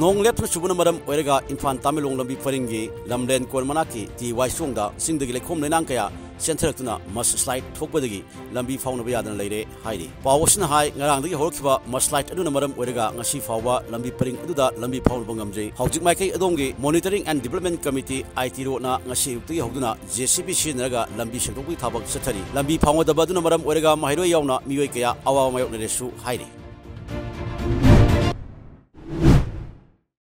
नोंग लेप्तुना चुबना मरम ओइरगा इम्फाल तामेलुंग लंबी परिंगी लमलेन कोर मनाकी ती वाइचोंग दा सिंगदगी लेखोम लेनांग कया सेंथरक्तुना मसस्लाइड थोकबदगी लंबी फाउनबा यादना लेरे हाइरि पावसना हाइ ngarangdagi horkiba mudslide aduna maram oiraga ngasi fawba lambi paring aduda lambi faunba ngamjei hawjik maikai adongi monitoring and development committee ITRO na ngasi yukti hawduna JCB sinaraga lambi sekdokbi thabak sathari lambi faungadaba aduna maram oiraga mahairoi yauna miyoi kaya awa mayok neresu hairi